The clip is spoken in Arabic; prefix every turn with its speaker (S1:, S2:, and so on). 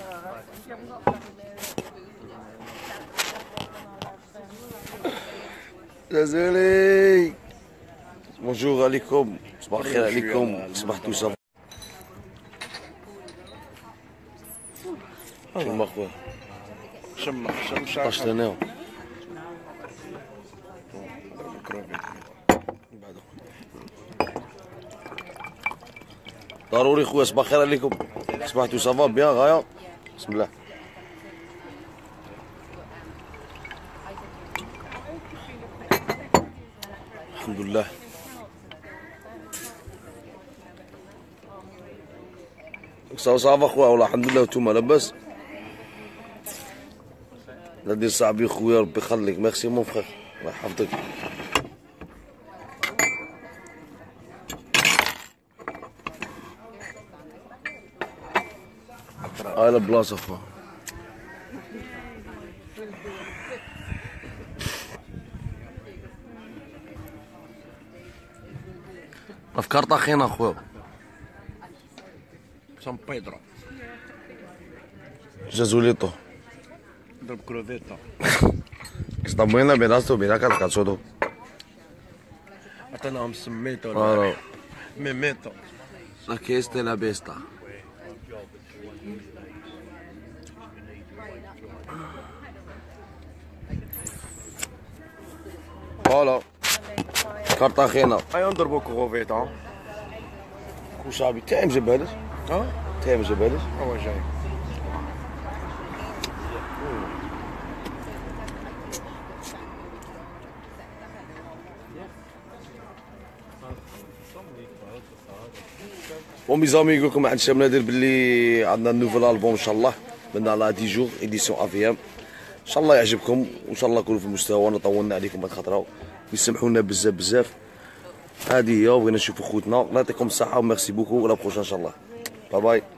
S1: غزالي بونجور عليكم، صباح الخير عليكم، صبحتوا صافا. شم اخويا
S2: شم
S1: 16 انا ضروري خويا. صباح الخير عليكم، صبحتوا صافا بيان غايه؟ بسم الله. الحمد لله. صافا خويا والله الحمد لله. وانتوما لاباس؟ لا دير صاحبي خويا ربي يخليك. ميرسي مون فخير، الله يحفظك. هاي البلاصه خويا. افكار طاخينه خويا.
S2: سان بيدرو
S1: جازوليتو
S2: ضرب كروفيتا.
S1: Está buena, pedazo, mira que cazzo todo.
S2: عطيناهم سميتو
S1: Claro,
S2: ميميتو.
S1: aquí está la besta. Voilà. Cartagena.
S2: ايا نضربو كروفيتا.
S1: وصاحبي تاع مجبالش.
S2: ها
S1: تاع مجبالش.
S2: هو جاي.
S1: بون ميزامي نقول لكم عند شاب نادر باللي عندنا نوفل البوم ان شاء الله من على 10 جور اديسيون افيام. ان شاء الله يعجبكم وان شاء الله نكونوا في المستوى. انا طولنا عليكم هاد الخطره ويسمحونا بزاف بزاف. هذه هي، بغينا نشوفوا خوتنا. الله يعطيكم الصحه وميرسي بوكو. ولا بروشان ان شاء الله. باي باي.